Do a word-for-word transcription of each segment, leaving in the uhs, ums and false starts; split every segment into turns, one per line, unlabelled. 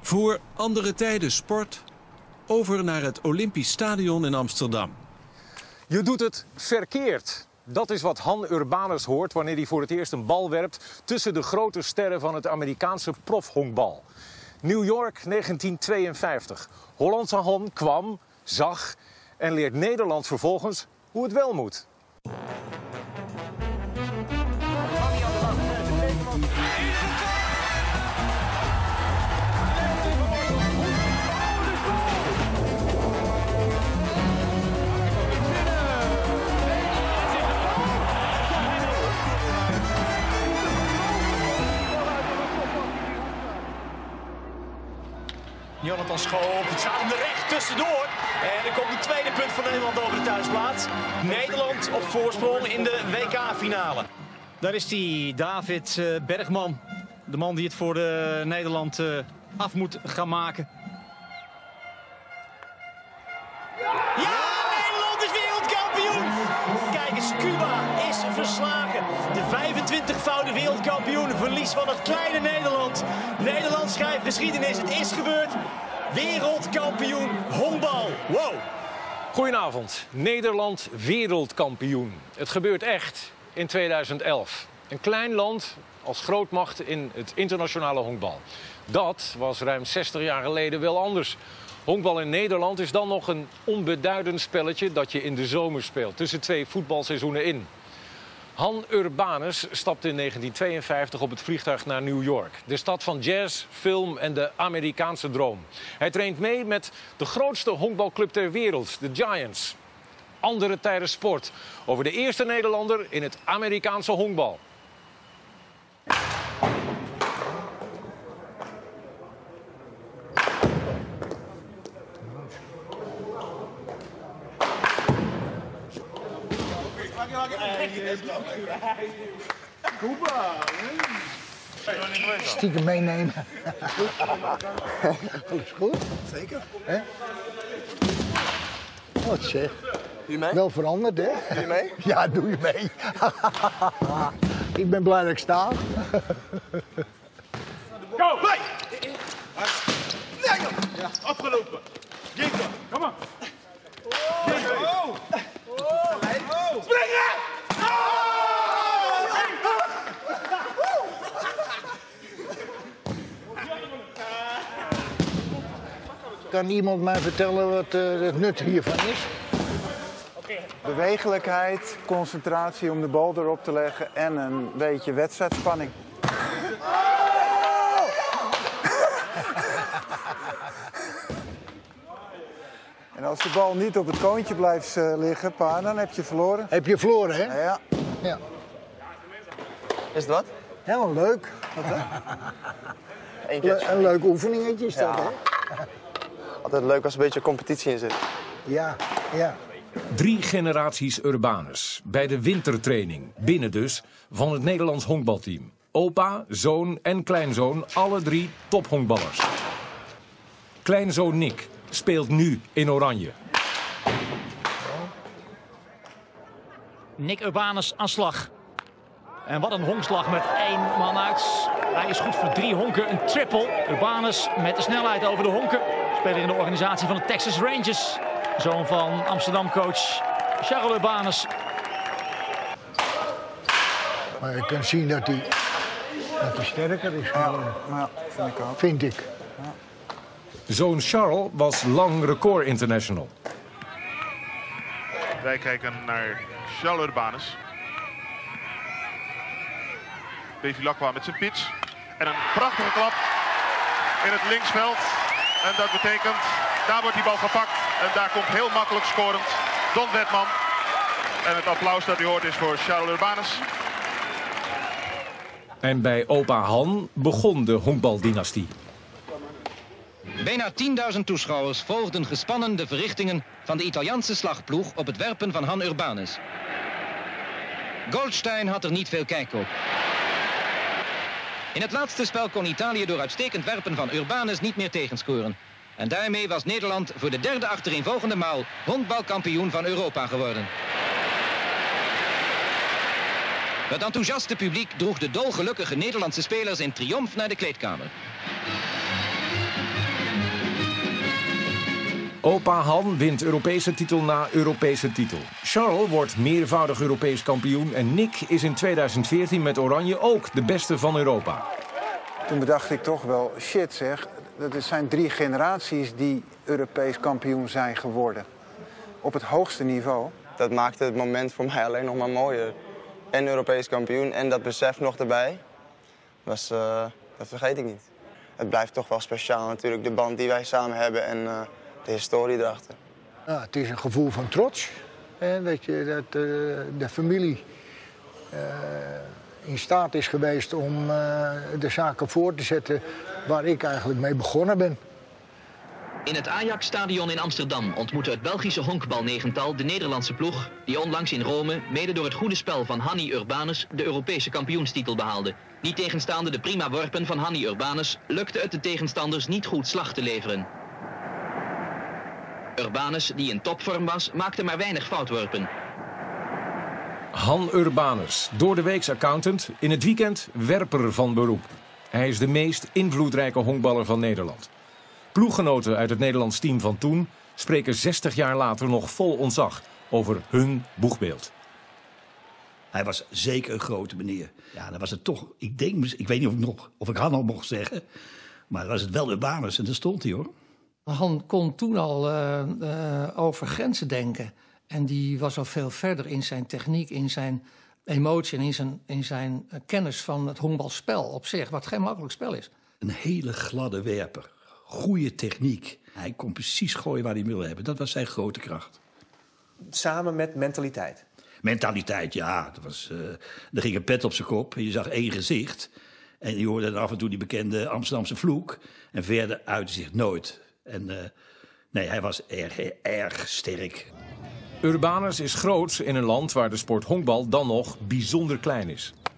Voor andere tijden sport, over naar het Olympisch Stadion in Amsterdam.
Je doet het verkeerd. Dat is wat Han Urbanus hoort wanneer hij voor het eerst een bal werpt tussen de grote sterren van het Amerikaanse profhonkbal. New York negentien tweeënvijftig. Hollandse Han kwam, zag en leert Nederland vervolgens hoe het wel moet.
Jonathan Schoop, het staat hem er recht tussendoor. En er komt de tweede punt van Nederland over de thuisplaats. Nederland op voorsprong in de W K-finale. Daar is die David uh, Bergman. De man die het voor de Nederland uh, af moet gaan maken. Ja, Nederland is wereldkampioen! Kijk eens, Cuba is verslagen. De vijfentwintigvoudige wereldkampioen, verlies van het kleine Nederland. Nederland schrijft geschiedenis, het is gebeurd. Wereldkampioen honkbal. Wow.
Goedenavond, Nederland wereldkampioen. Het gebeurt echt in tweeduizend elf. Een klein land als grootmacht in het internationale honkbal. Dat was ruim zestig jaar geleden wel anders. Honkbal in Nederland is dan nog een onbeduidend spelletje dat je in de zomer speelt, tussen twee voetbalseizoenen in. Han Urbanus stapte in negentien tweeënvijftig op het vliegtuig naar New York. De stad van jazz, film en de Amerikaanse droom. Hij traint mee met de grootste honkbalclub ter wereld, de Giants. Andere tijden sport over de eerste Nederlander in het Amerikaanse honkbal.
Stiekem meenemen. Alles goed?
Zeker.
Hè? Wat zeg.
Doe je mee?
Wel veranderd, hè?
Doe je mee?
Ja, doe je mee. Ik ben blij dat ik sta.
Go, play! Ja, afgelopen. Ginko, kom maar. Ginko. Oh. Oh. Springen!
Kan iemand mij vertellen wat uh, het nut hiervan is?
Bewegelijkheid, concentratie om de bal erop te leggen en een beetje wedstrijdspanning. En als de bal niet op het koontje blijft uh, liggen, pa, dan heb je verloren.
Heb je verloren, hè?
Ja.
Ja.
Is het wat?
Heel leuk.
Eén keertje.
Le een leuk oefeningetje is dat,
Ja.
hè?
Altijd leuk als er een beetje competitie in zit.
Ja, ja.
Drie generaties Urbanus. Bij de wintertraining, binnen dus, van het Nederlands honkbalteam. Opa, zoon en kleinzoon, alle drie tophonkballers. Kleinzoon Nick speelt nu in oranje.
Nick Urbanus aan slag. En wat een honkslag met één man uit. Hij is goed voor drie honken, een triple. Urbanus met de snelheid over de honken. Speler in de organisatie van de Texas Rangers. Zoon van Amsterdam-coach Charles Urbanus.
Maar je kan zien dat hij, dat hij sterker is geworden.
Ja, vind ik ook.
Vind ik.
Zoon Charles was lang record international.
Wij kijken naar Charles Urbanus. Bevilacqua met zijn pitch. En een prachtige klap in het linksveld. En dat betekent, daar wordt die bal gepakt. En daar komt heel makkelijk scorend Don Wetman. En het applaus dat u hoort is voor Charles Urbanus.
En bij opa Han begon de honkbaldynastie.
Bijna tienduizend toeschouwers volgden gespannen de verrichtingen van de Italiaanse slagploeg op het werpen van Han Urbanus. Goldstein had er niet veel kijk op. In het laatste spel kon Italië door uitstekend werpen van Urbanus niet meer tegenscoren. En daarmee was Nederland voor de derde achtereenvolgende maal honkbalkampioen van Europa geworden. Het enthousiaste publiek droeg de dolgelukkige Nederlandse spelers in triomf naar de kleedkamer.
Opa Han wint Europese titel na Europese titel. Charles wordt meervoudig Europees kampioen en Nick is in tweeduizend veertien met Oranje ook de beste van Europa.
Toen bedacht ik toch wel, shit zeg, dat zijn drie generaties die Europees kampioen zijn geworden. Op het hoogste niveau.
Dat maakte het moment voor mij alleen nog maar mooier. En Europees kampioen en dat besef nog erbij, was, uh, dat vergeet ik niet. Het blijft toch wel speciaal natuurlijk, de band die wij samen hebben en uh, de historie erachter.
Ja, het is een gevoel van trots. Hè, dat, je, dat uh, de familie uh, in staat is geweest om uh, de zaken voor te zetten waar ik eigenlijk mee begonnen ben.
In het Ajax-stadion in Amsterdam ontmoette het Belgische honkbalnegental de Nederlandse ploeg die onlangs in Rome, mede door het goede spel van Hanni Urbanus, de Europese kampioenstitel behaalde. Niet tegenstaande de prima worpen van Hanni Urbanus, lukte het de tegenstanders niet goed slag te leveren. Urbanus, die in topvorm was, maakte maar weinig foutworpen.
Han Urbanus, door de weeks accountant, in het weekend werper van beroep. Hij is de meest invloedrijke honkballer van Nederland. Ploeggenoten uit het Nederlands team van toen spreken zestig jaar later nog vol ontzag over hun boegbeeld.
Hij was zeker een grote meneer. Ja, dan was het toch, ik denk, ik weet niet of ik, nog, of ik Han nog mocht zeggen, maar dan was het wel Urbanus en daar stond hij hoor.
Han kon toen al uh, uh, over grenzen denken. En die was al veel verder in zijn techniek, in zijn emotie en in zijn, in zijn uh, kennis van het honkbalspel op zich, wat geen makkelijk spel is.
Een hele gladde werper. Goede techniek. Hij kon precies gooien waar hij wilde hebben. Dat was zijn grote kracht.
Samen met mentaliteit?
Mentaliteit, ja. Dat was, uh, er ging een pet op zijn kop. Je zag één gezicht. En je hoorde dan af en toe die bekende Amsterdamse vloek. En verder uitte zich nooit. En uh, nee, hij was erg, erg sterk.
Urbanus is groots in een land waar de sport honkbal dan nog bijzonder klein is.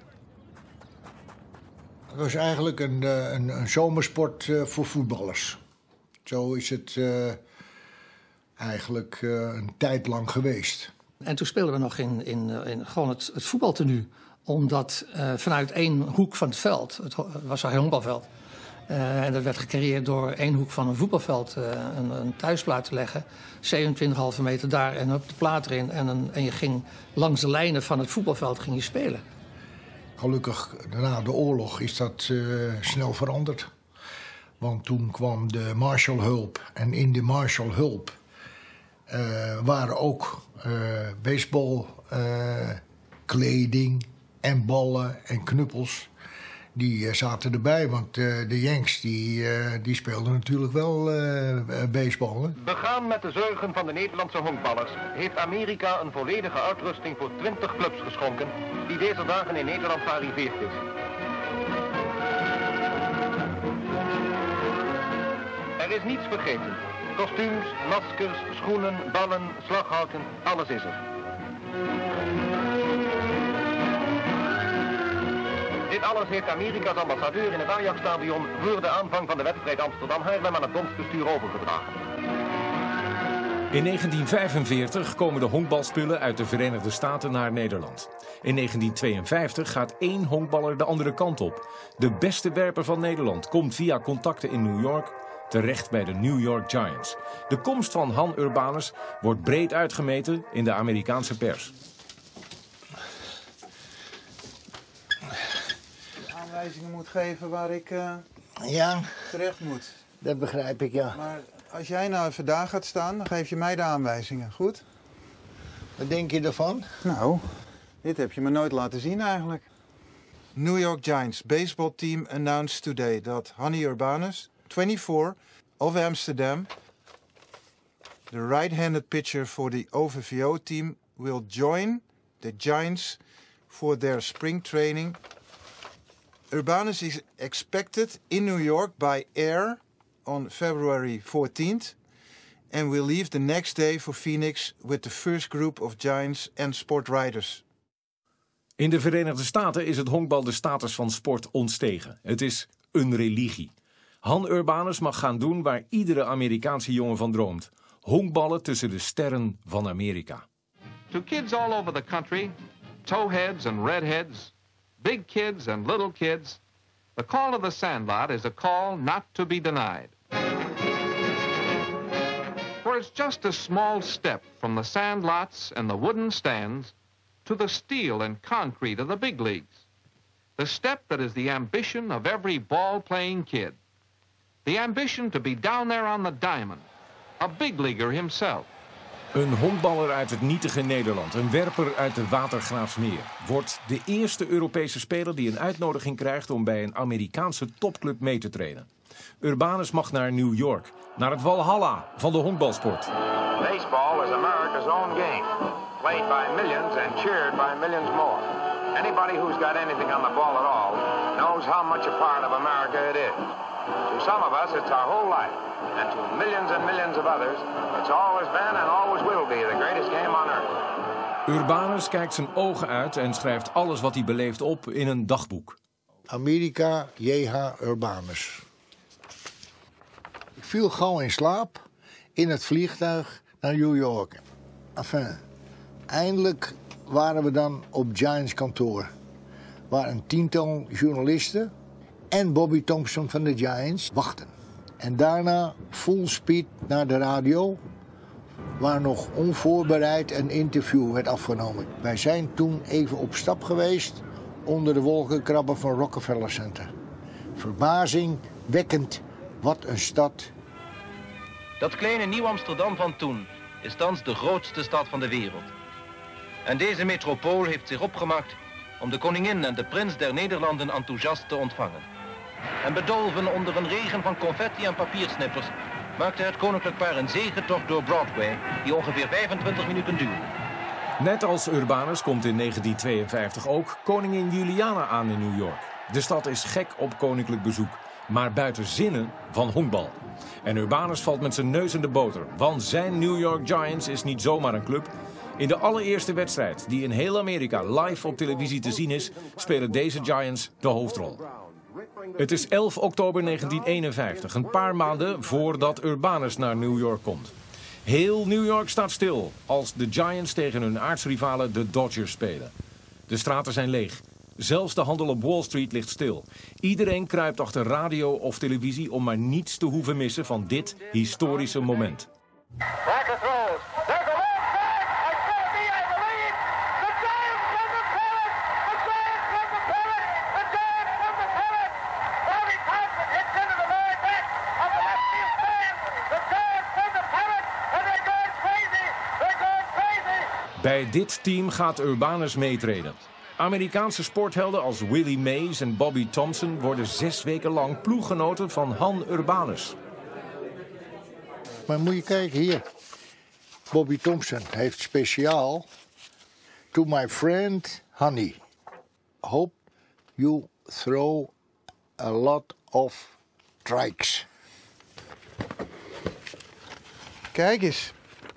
Het was eigenlijk een, een, een zomersport uh, voor voetballers. Zo is het uh, eigenlijk uh, een tijd lang geweest.
En toen speelden we nog in, in, in gewoon het, het voetbaltenu. Omdat uh, vanuit één hoek van het veld, het was een honkbalveld, uh, en dat werd gecreëerd door één hoek van een voetbalveld uh, een, een thuisplaat te leggen. zevenentwintig komma vijf meter daar en op de plaat erin. En, een, en je ging langs de lijnen van het voetbalveld ging je spelen.
Gelukkig, na de oorlog is dat uh, snel veranderd. Want toen kwam de Marshallhulp. En in de Marshallhulp uh, waren ook uh, baseball, uh, kleding en ballen en knuppels. Die uh, zaten erbij, want uh, de Yanks die, uh, die speelden natuurlijk wel uh, baseball. Hè?
Begaan met de zorgen van de Nederlandse honkballers heeft Amerika een volledige uitrusting voor twintig clubs geschonken die deze dagen in Nederland gearriveerd is. Er is niets vergeten. Kostuums, maskers, schoenen, ballen, slaghouten, alles is er. Dit alles heeft Amerika's ambassadeur in het Ajax-stadion voor de aanvang van de wedstrijd Amsterdam-Haarlem aan het bondsbestuur overgedragen.
In negentien vijfenveertig komen de honkbalspullen uit de Verenigde Staten naar Nederland. In negentien tweeënvijftig gaat één honkballer de andere kant op. De beste werper van Nederland komt via contacten in New York terecht bij de New York Giants. De komst van Han Urbanus wordt breed uitgemeten in de Amerikaanse pers.
Aanwijzingen moet geven waar ik uh,
ja,
terecht moet.
Dat begrijp ik, ja.
Maar als jij nou even daar gaat staan, dan geef je mij de aanwijzingen, goed?
Wat denk je ervan?
Nou, dit heb je me nooit laten zien eigenlijk. New York Giants baseball team announced today that Hanni Urbanus, twenty-four, of Amsterdam, the right-handed pitcher for the O V V O team, will join the Giants for their spring training. Urbanus is expected in New York by air on February fourteenth and will leave the next day for Phoenix with the first group of Giants and sport riders.
In de Verenigde Staten is het honkbal de status van sport ontstegen. Het is een religie. Han Urbanus mag gaan doen waar iedere Amerikaanse jongen van droomt. Honkballen tussen de sterren van Amerika.
To kids all over the country, towheads and redheads, big kids and little kids, the call of the Sandlot is a call not to be denied. For There's just a small step from the sand lots and the wooden stands to the steel and concrete of the big leagues. The step that is the ambition of every ball-playing kid. The ambition to be down there on the diamond, a big leaguer himself.
Een honkballer uit het nietige Nederland, een werper uit de Watergraafsmeer, wordt de eerste Europese speler die een uitnodiging krijgt om bij een Amerikaanse topclub mee te trainen. Urbanus mag naar New York, naar het Walhalla van de honkbalsport.
Baseball is America's own game, played by millions and cheered by millions more. Anybody who's got anything on the ball at all knows how much a part of America it is. To some of us, it's our whole life. And to millions and millions of others, it's always been and always will be the greatest game on earth.
Urbanus kijkt zijn ogen uit en schrijft alles wat hij beleeft op in een dagboek.
America, J H Urbanus. Ik viel gauw in slaap in het vliegtuig naar New York. Enfin, eindelijk waren we dan op Giants kantoor. Waar een tiental journalisten en Bobby Thompson van de Giants wachten. En daarna full speed naar de radio, waar nog onvoorbereid een interview werd afgenomen. Wij zijn toen even op stap geweest onder de wolkenkrabber van Rockefeller Center. Verbazingwekkend, wat een stad.
Dat kleine Nieuw-Amsterdam van toen is thans de grootste stad van de wereld. En deze metropool heeft zich opgemaakt om de koningin en de prins der Nederlanden enthousiast te ontvangen. En bedolven onder een regen van confetti en papiersnippers maakte het koninklijk paar een zegetocht door Broadway die ongeveer vijfentwintig minuten duurde.
Net als Urbanus komt in negentien tweeënvijftig ook koningin Juliana aan in New York. De stad is gek op koninklijk bezoek, maar buiten zinnen van honkbal. En Urbanus valt met zijn neus in de boter, want zijn New York Giants is niet zomaar een club. In de allereerste wedstrijd die in heel Amerika live op televisie te zien is, spelen deze Giants de hoofdrol. Het is elf oktober negentien eenenvijftig, een paar maanden voordat Urbanus naar New York komt. Heel New York staat stil als de Giants tegen hun aartsrivalen de Dodgers spelen. De straten zijn leeg. Zelfs de handel op Wall Street ligt stil. Iedereen kruipt achter radio of televisie om maar niets te hoeven missen van dit historische moment. Bij dit team gaat Urbanus meetreden. Amerikaanse sporthelden als Willie Mays en Bobby Thompson worden zes weken lang ploeggenoten van Han Urbanus.
Maar moet je kijken hier. Bobby Thompson heeft speciaal to my friend Honey. Hope you throw a lot of strikes.
Kijk eens.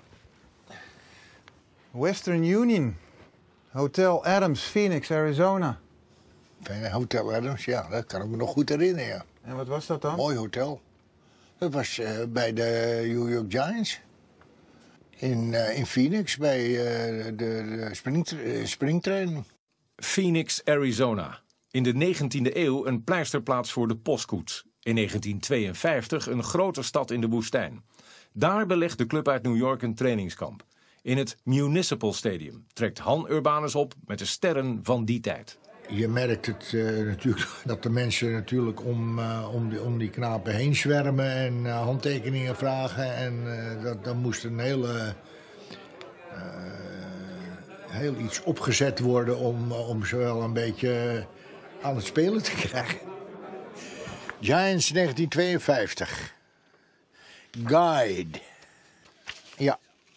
Western Union. Hotel Adams, Phoenix, Arizona.
Hotel Adams, ja, dat kan ik me nog goed herinneren. Ja.
En wat was dat dan?
Mooi hotel. Dat was uh, bij de New York Giants. In, uh, in Phoenix, bij uh, de, de spring, uh, springtraining.
Phoenix, Arizona. In de negentiende eeuw een pleisterplaats voor de postkoets. In negentien tweeënvijftig een grote stad in de woestijn. Daar belegt de club uit New York een trainingskamp. In het Municipal Stadium trekt Han Urbanus op met de sterren van die tijd.
Je merkt het uh, natuurlijk dat de mensen natuurlijk om, uh, om, die, om die knapen heen zwermen en uh, handtekeningen vragen. En uh, dat, dan moest een hele, uh, heel iets opgezet worden om, om ze wel een beetje aan het spelen te krijgen. Giants negentien tweeënvijftig. Guide. Ja.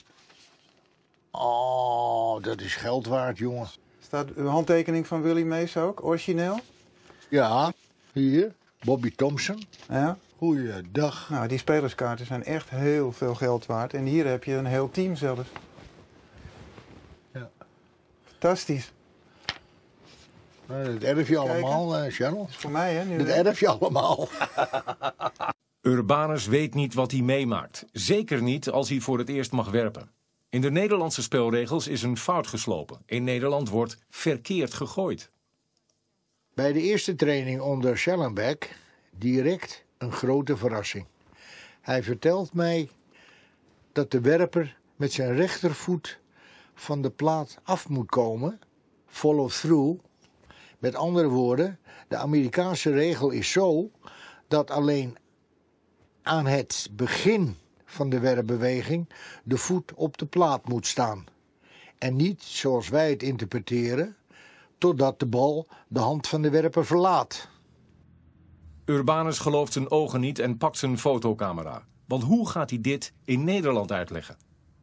Oh, dat is geld waard, jongen.
Staat uw handtekening van Willie Mays ook, origineel?
Ja, hier. Bobby Thompson.
Ja?
Goeiedag.
Nou, die spelerskaarten zijn echt heel veel geld waard. En hier heb je een heel team zelfs.
Ja.
Fantastisch.
Nou, dat erf je allemaal, uh, Channel.
Dat is voor mij, hè? Nu
dat erf je allemaal.
Urbanus weet niet wat hij meemaakt. Zeker niet als hij voor het eerst mag werpen. In de Nederlandse spelregels is een fout geslopen. In Nederland wordt verkeerd gegooid.
Bij de eerste training onder Schellenbeck direct een grote verrassing. Hij vertelt mij dat de werper met zijn rechtervoet van de plaat af moet komen. Follow through. Met andere woorden, de Amerikaanse regel is zo dat alleen aan het begin van de werpbeweging de voet op de plaat moet staan. En niet, zoals wij het interpreteren, totdat de bal de hand van de werper verlaat.
Urbanus gelooft zijn ogen niet en pakt zijn fotocamera. Want hoe gaat hij dit in Nederland uitleggen?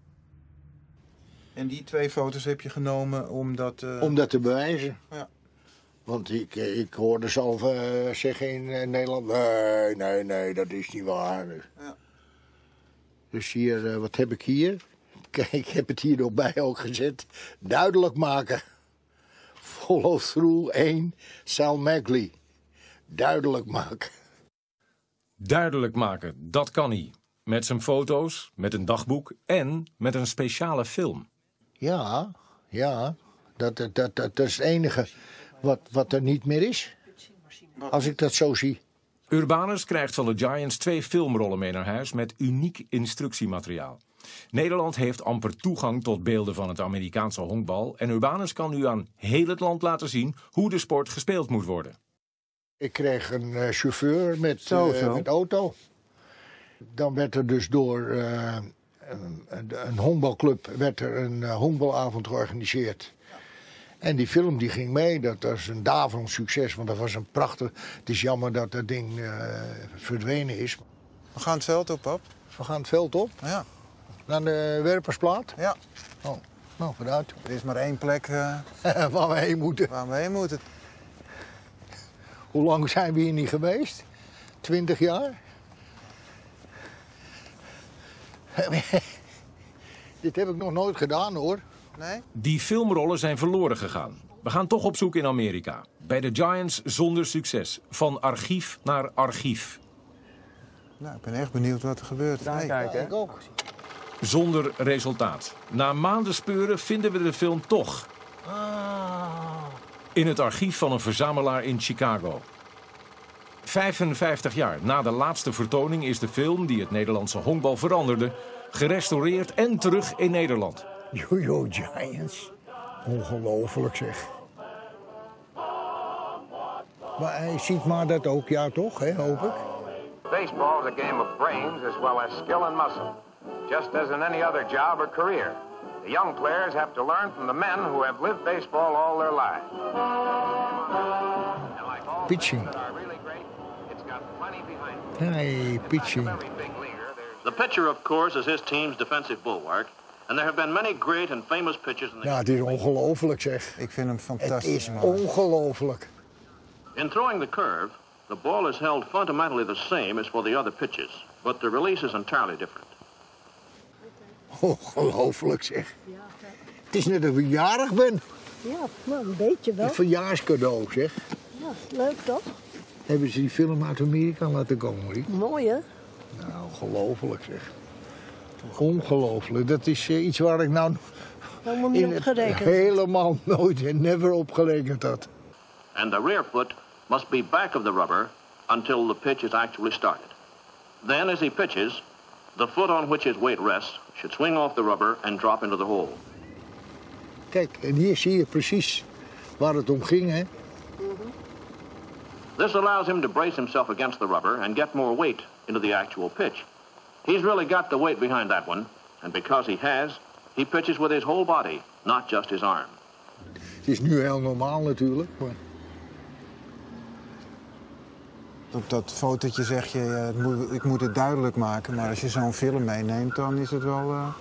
En die twee foto's heb je genomen om dat... Uh...
Om dat te bewijzen.
Ja.
Want ik, ik hoorde zelf uh, zeggen in uh, Nederland... Nee, nee, nee, dat is niet waar.
Ja.
Dus hier, uh, wat heb ik hier? Kijk, ik heb het hier nog bij ook gezet. Duidelijk maken. Follow through één, Sal Magley. Duidelijk maken.
Duidelijk maken, dat kan hij. Met zijn foto's, met een dagboek en met een speciale film.
Ja, ja. Dat, dat, dat, dat is het enige wat, wat er niet meer is. Als ik dat zo zie.
Urbanus krijgt van de Giants twee filmrollen mee naar huis met uniek instructiemateriaal. Nederland heeft amper toegang tot beelden van het Amerikaanse honkbal. En Urbanus kan nu aan heel het land laten zien hoe de sport gespeeld moet worden.
Ik kreeg een uh, chauffeur met,
zo,
uh,
zo.
met auto. Dan werd er dus door uh, een, een honkbalclub werd er een uh, honkbalavond georganiseerd. En die film die ging mee, dat was een daverend succes, want dat was een prachtig... Het is jammer dat dat ding uh, verdwenen is.
We gaan het veld op, pap.
We gaan het veld op?
Ja.
Naar de werpersplaat?
Ja.
Oh, nou, vooruit.
Er is maar één plek uh,
waar we heen moeten.
Waar we heen moeten.
Hoe lang zijn we hier niet geweest? Twintig jaar? Dit heb ik nog nooit gedaan, hoor.
Nee?
Die filmrollen zijn verloren gegaan. We gaan toch op zoek in Amerika. Bij de Giants zonder succes. Van archief naar archief.
Nou, ik ben echt benieuwd wat er gebeurt.
Daar
Nee.
kijken, hè?
Ik ook.
Zonder resultaat. Na maanden speuren vinden we de film toch.
Ah.
In het archief van een verzamelaar in Chicago. vijfenvijftig jaar na de laatste vertoning is de film die het Nederlandse honkbal veranderde... gerestaureerd en terug in Nederland.
Jojo Giants. Ongelooflijk, zeg. Maar hij ziet maar dat ook, ja toch, hè, hoop ik.
Baseball is a game of brains as well as skill and muscle, just as in any other job or career. The young players have to learn from the men who have lived baseball all their lives. And like all
Pitching.
that are really great, it's got plenty behind it.
Hey, pitching.
Every big leaguer, there's
The pitcher, of course, is his team's defensive bulwark. And there have been many great and famous pitchers in the
Ja, het is ongelooflijk, zeg.
Ik vind hem
Het
fantastisch.
is
man.
ongelooflijk.
In throwing the curve, the ball is held fundamentally the same as for the other pitches, but the release is entirely different.
Ongelooflijk, zeg. Het is net of ik jarig ben.
Ja, nou, een beetje wel.
Een verjaarscadeau, zeg.
Ja, leuk toch?
Hebben ze die film uit Amerika laten komen, Riek?
Mooi, hè?
Nou, ongelooflijk, zeg. Ongelooflijk. Dat is uh, iets waar ik nou
Helemaal niet
in
op
het
gerekend.
helemaal nooit en never op gerekend had.
And the rear foot must be back of the rubber until the pitch is actually started. Then, as he pitches, the foot on which his weight rests should swing off the rubber and drop into the hole.
Kijk, en hier zie je precies waar het om ging, hè?
This allows him to brace himself against the rubber and get more weight into the actual pitch. He's really got the weight behind that one, and because he has, he pitches with his whole body, not just his arm.
Het is nu heel normaal natuurlijk, maar...
Op dat fotootje zeg je, ja, het moet, ik moet het duidelijk maken. Maar als je zo'n film meeneemt, dan is het wel... Uh...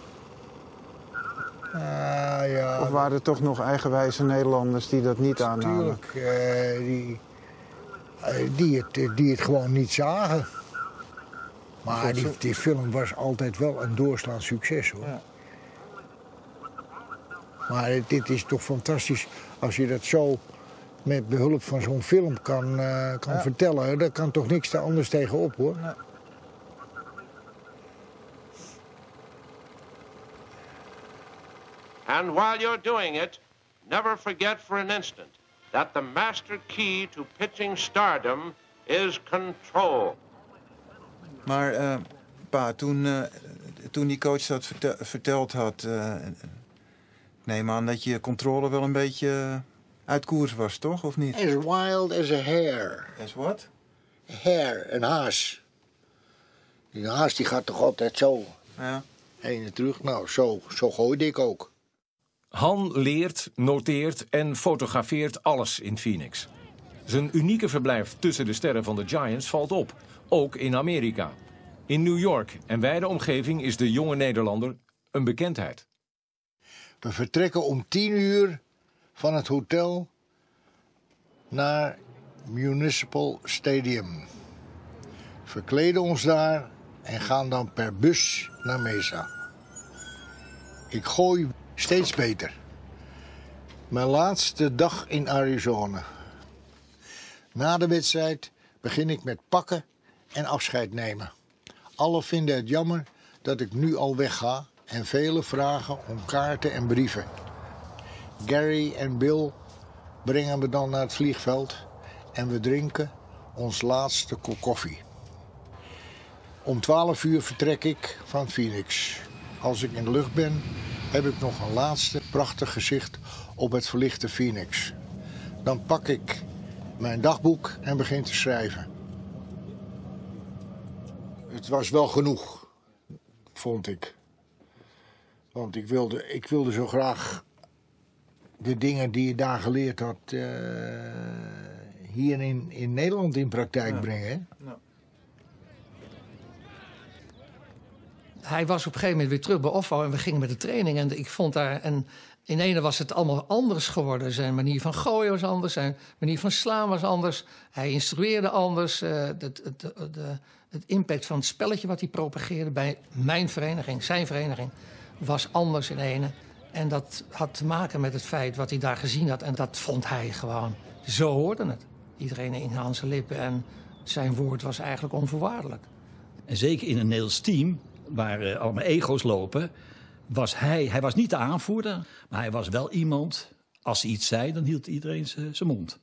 Ah, ja,
of waren er toch nog eigenwijze Nederlanders die dat niet aannamen?
Natuurlijk, uh, die, uh, die, het, die het gewoon niet zagen. Maar die, die film was altijd wel een doorslaand succes, hoor. Ja. Maar dit is toch fantastisch als je dat zo met behulp van zo'n film kan, uh, kan ja. vertellen. Daar kan toch niks te anders tegenop, hoor.
Nee.
And while you're doing it, never forget for an instant that the master key to pitching stardom is control.
Maar uh, pa, toen uh, toen die coach dat verte verteld had... Uh, neem aan dat je controle wel een beetje uit koers was, toch? Of niet?
As wild as a hare.
As what?
A hare, een haas. Die haas die gaat toch altijd zo.
Ja.
Heen en terug. Nou, zo, zo gooide ik ook.
Han leert, noteert en fotografeert alles in Phoenix. Zijn unieke verblijf tussen de sterren van de Giants valt op. Ook in Amerika. In New York en wijde omgeving is de jonge Nederlander een bekendheid.
We vertrekken om tien uur van het hotel naar Municipal Stadium. Verkleden ons daar en gaan dan per bus naar Mesa. Ik gooi steeds beter. Mijn laatste dag in Arizona. Na de wedstrijd begin ik met pakken en afscheid nemen. Alle vinden het jammer dat ik nu al wegga en velen vragen om kaarten en brieven. Gary en Bill brengen me dan naar het vliegveld en we drinken ons laatste kop koffie. Om twaalf uur vertrek ik van Phoenix. Als ik in de lucht ben, heb ik nog een laatste prachtig gezicht op het verlichte Phoenix. Dan pak ik mijn dagboek en begin te schrijven. Het was wel genoeg, vond ik. Want ik wilde, ik wilde zo graag de dingen die je daar geleerd had... Uh, hier in, in Nederland in praktijk ja. brengen. Ja.
Hij was op een gegeven moment weer terug bij Offo en we gingen met de training. En ik vond daar... En in ene was het allemaal anders geworden. Zijn manier van gooien was anders, zijn manier van slaan was anders. Hij instrueerde anders. Uh, het, het, het, de, het impact van het spelletje wat hij propageerde bij mijn vereniging, zijn vereniging, was anders in ene. En dat had te maken met het feit wat hij daar gezien had. En dat vond hij gewoon. Zo hoorde het. Iedereen in aan zijn lippen en zijn woord was eigenlijk onvoorwaardelijk.
En zeker in een Nederlands team, waar uh, allemaal ego's lopen, was hij, hij was niet de aanvoerder, maar hij was wel iemand, als hij iets zei, dan hield iedereen zijn mond.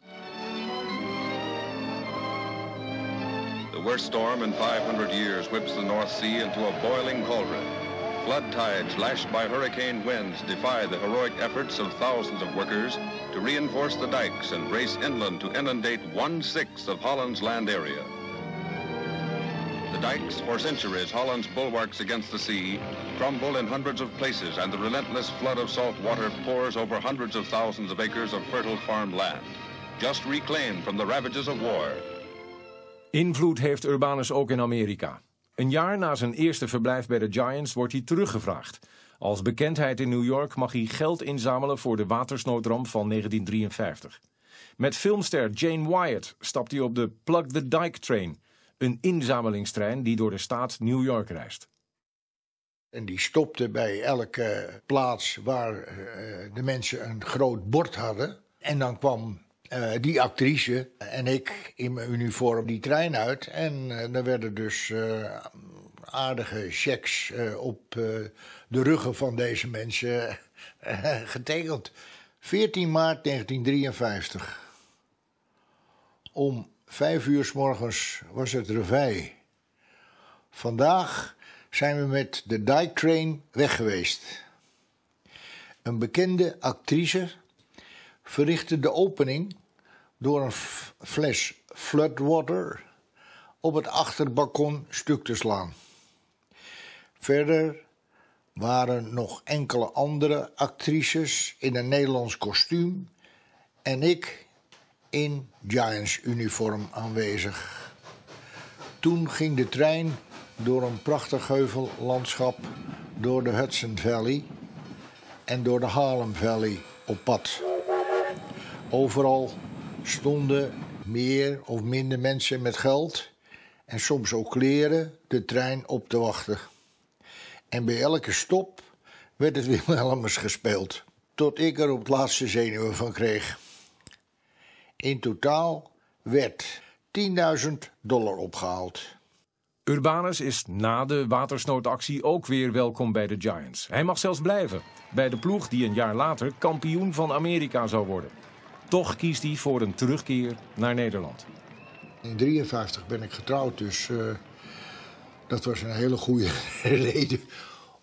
The worst storm in five hundred years whips the North Sea into a boiling cauldron. Flood tides lashed by hurricane winds defy the heroic efforts of thousands of workers to reinforce the dikes and race inland to inundate one-sixth of Holland's land area. The dikes, for centuries Holland's bulwarks against the sea, crumble in hundreds of places and the relentless flood of salt water pours over hundreds of thousands of acres of fertile farmed land, just reclaimed from the ravages of war.
Invloed heeft Urbanus ook in Amerika. Een jaar na zijn eerste verblijf bij de Giants wordt hij teruggevraagd. Als bekendheid in New York mag hij geld inzamelen voor de watersnoodramp van negentien drieënvijftig. Met filmster Jane Wyatt stapt hij op de Plug the Dike Train, een inzamelingstrein die door de staat New York reist.
En die stopte bij elke plaats waar uh, de mensen een groot bord hadden. En dan kwam uh, die actrice en ik in mijn uniform die trein uit. En uh, er werden dus uh, aardige checks uh, op uh, de ruggen van deze mensen uh, getekend. veertien maart negentien drieënvijftig. Om vijf uur 's morgens was het reveille. Vandaag zijn we met de Dike Train weg geweest. Een bekende actrice verrichtte de opening door een fles floodwater op het achterbalkon stuk te slaan. Verder waren nog enkele andere actrices in een Nederlands kostuum en ik in Giants-uniform aanwezig. Toen ging de trein door een prachtig heuvellandschap, door de Hudson Valley en door de Harlem Valley op pad. Overal stonden meer of minder mensen met geld en soms ook kleren de trein op te wachten. En bij elke stop werd het Wilhelmus gespeeld, tot ik er op het laatste zenuwen van kreeg. In totaal werd tienduizend dollar opgehaald.
Urbanus is na de watersnoodactie ook weer welkom bij de Giants. Hij mag zelfs blijven, bij de ploeg die een jaar later kampioen van Amerika zou worden. Toch kiest hij voor een terugkeer naar Nederland.
In negentien drieënvijftig ben ik getrouwd, dus uh, dat was een hele goede reden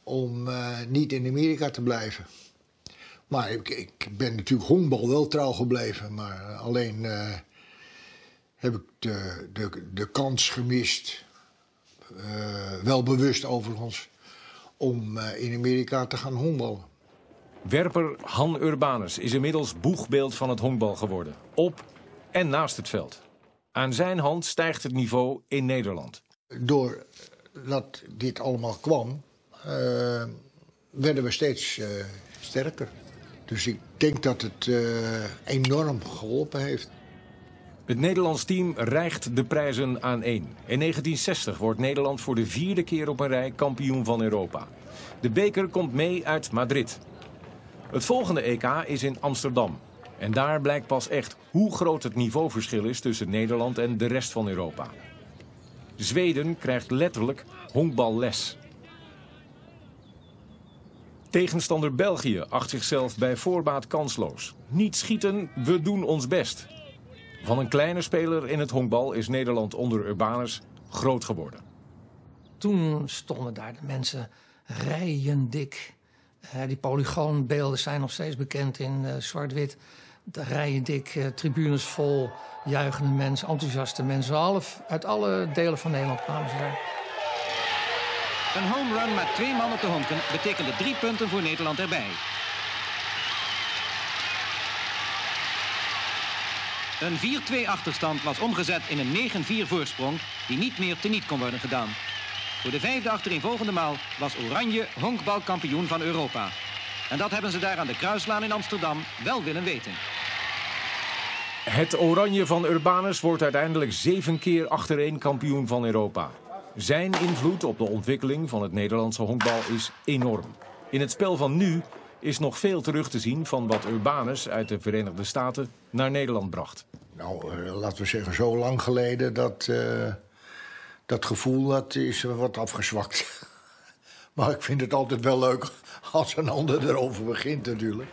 om uh, niet in Amerika te blijven. Maar ik, ik ben natuurlijk honkbal wel trouw gebleven. Maar uh, alleen uh, heb ik de, de, de kans gemist, uh, wel bewust overigens, om uh, in Amerika te gaan honkballen.
Werper Han Urbanus is inmiddels boegbeeld van het honkbal geworden. Op en naast het veld. Aan zijn hand stijgt het niveau in Nederland.
Doordat dit allemaal kwam, uh, werden we steeds uh, sterker. Dus ik denk dat het uh, enorm geholpen heeft.
Het Nederlands team rijgt de prijzen aan één. In negentien zestig wordt Nederland voor de vierde keer op een rij kampioen van Europa. De beker komt mee uit Madrid. Het volgende E K is in Amsterdam. En daar blijkt pas echt hoe groot het niveauverschil is tussen Nederland en de rest van Europa. Zweden krijgt letterlijk honkballes. Tegenstander België acht zichzelf bij voorbaat kansloos. Niet schieten, we doen ons best. Van een kleine speler in het honkbal is Nederland onder Urbanus groot geworden.
Toen stonden daar de mensen rijen dik. Uh, die polygoonbeelden zijn nog steeds bekend in uh, zwart-wit. De rijen dik, uh, tribunes vol, juichende mensen, enthousiaste mensen. Alle, uit alle delen van Nederland kwamen ze daar.
Een home run met twee mannen te honken betekende drie punten voor Nederland erbij. Een vier twee achterstand was omgezet in een negen vier voorsprong die niet meer teniet kon worden gedaan. Voor de vijfde achtereenvolgende maal was Oranje honkbalkampioen van Europa. En dat hebben ze daar aan de Kruislaan in Amsterdam wel willen weten.
Het Oranje van Urbanus wordt uiteindelijk zeven keer achtereen kampioen van Europa. Zijn invloed op de ontwikkeling van het Nederlandse honkbal is enorm. In het spel van nu is nog veel terug te zien van wat Urbanus uit de Verenigde Staten naar Nederland bracht.
Nou, uh, laten we zeggen, zo lang geleden dat, uh, dat gevoel dat is wat afgezwakt. Maar ik vind het altijd wel leuk als een ander erover begint natuurlijk.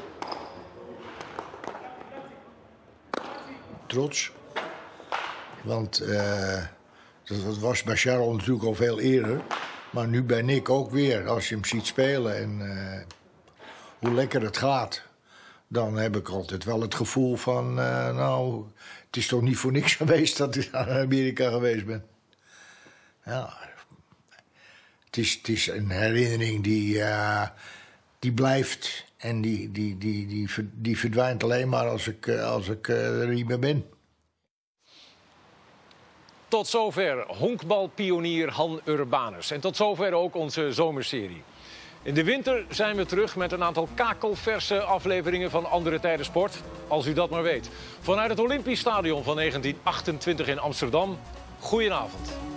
Trots. Want uh, dat was bij Charles natuurlijk al veel eerder. Maar nu bij Nick ook weer, als je hem ziet spelen en uh, hoe lekker het gaat. Dan heb ik altijd wel het gevoel van, uh, nou, het is toch niet voor niks geweest dat ik naar Amerika geweest ben. Ja, het is, het is een herinnering die, uh, die blijft en die, die, die, die, die verdwijnt alleen maar als ik, als ik uh, er niet meer ben.
Tot zover honkbalpionier Han Urbanus. En tot zover ook onze zomerserie. In de winter zijn we terug met een aantal kakelverse afleveringen van Andere Tijden Sport. Als u dat maar weet. Vanuit het Olympisch Stadion van negentien achtentwintig in Amsterdam. Goedenavond.